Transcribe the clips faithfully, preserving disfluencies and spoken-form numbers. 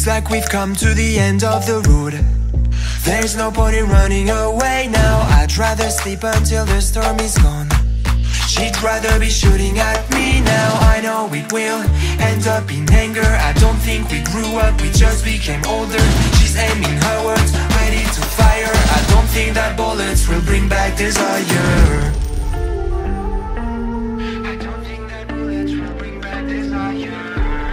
Looks like we've come to the end of the road. There's no point in running away now. I'd rather sleep until the storm is gone. She'd rather be shooting at me now. I know it will end up in anger. I don't think we grew up, we just became older. She's aiming her words, ready to fire. I don't think that bullets will bring back desire. I don't think that bullets will bring back desire.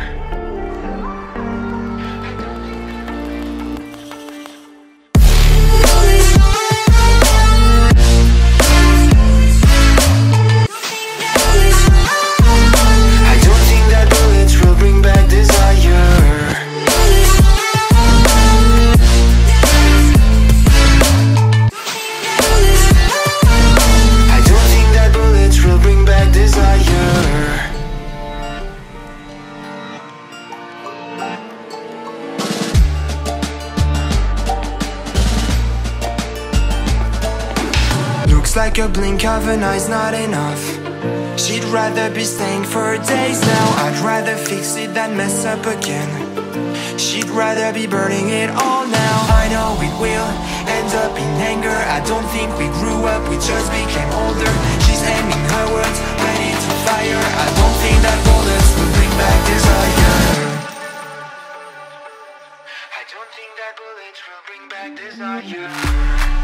Looks like a blink of an eye's not enough. She'd rather be staying for days now. I'd rather fix it than mess up again. She'd rather be burning it all now. I know it will end up in anger. I don't think we grew up, we just became older. She's aiming her words, ready to fire. I don't think that bullets will bring back desire. I don't think that bullets will bring back desire.